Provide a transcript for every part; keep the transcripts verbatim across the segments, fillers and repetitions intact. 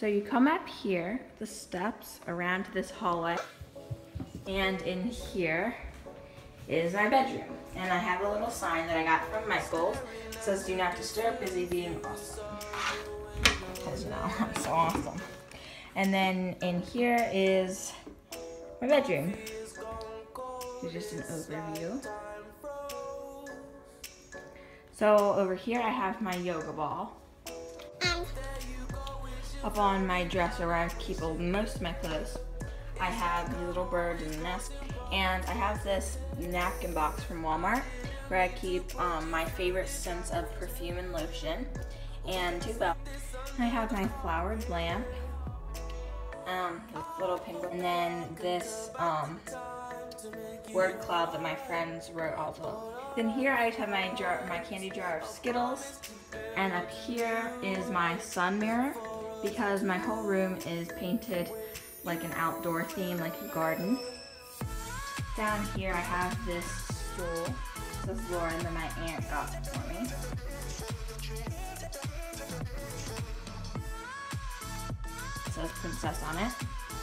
So you come up here, the steps around this hallway, and in here is my bedroom. And I have a little sign that I got from Michael's. It says, "Do not disturb, busy being awesome." Because, you know, I'm so awesome. And then in here is my bedroom. Here's just an overview. So over here I have my yoga ball. Up on my dresser where I keep most of my clothes, I have the little bird in the nest. And I have this napkin box from Walmart where I keep um, my favorite scents of perfume and lotion, and two bells. I have my flowered lamp, um, with little penguin, and then this um, word cloud that my friends wrote also. Then here I have my jar, my candy jar of Skittles, and up here is my sun mirror because my whole room is painted like an outdoor theme, like a garden. Down here I have this stool. This is Lauren that my aunt got for me. It says princess on it.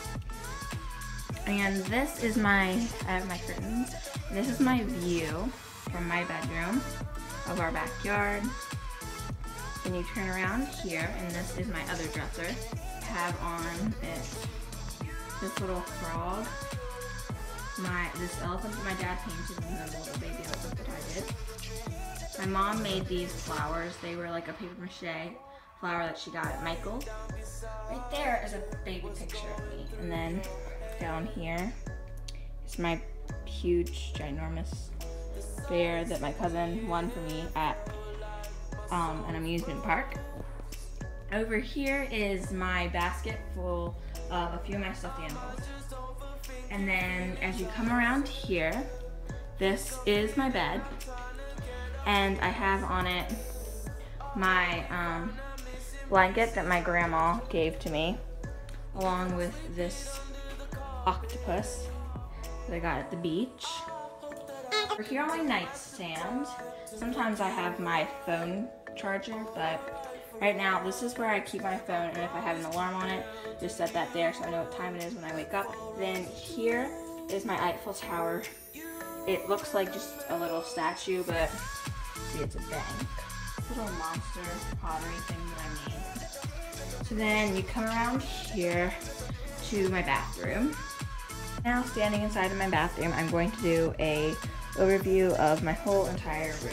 And this is my, I have my curtains. And this is my view from my bedroom of our backyard. Then you turn around here, and this is my other dresser. I have on it this little frog. My this elephant that my dad painted, and then the little baby elephant that I did. My mom made these flowers. They were like a paper mache flower that she got at Michael's. Right there is a baby picture of me. And then down here is my huge, ginormous bear that my cousin won for me at um, an amusement park. Over here is my basket full of a few of my stuffed animals. And then as you come around here, this is my bed. And I have on it my um, blanket that my grandma gave to me, along with this octopus that I got at the beach. Over here on my nightstand, sometimes I have my phone charger, but right now this is where I keep my phone, and if I have an alarm on it, just set that there so I know what time it is when I wake up. Then here is my Eiffel Tower. It looks like just a little statue, but see, it's a bank. Little monster pottery thing that I made. So then you come around here to my bathroom. Now standing inside of my bathroom, I'm going to do a overview of my whole entire room.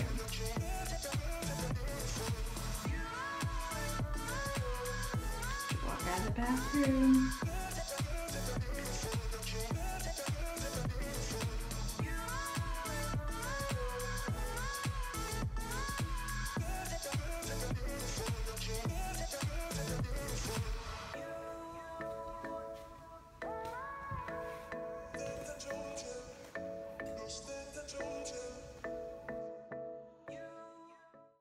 Walk out of the bathroom.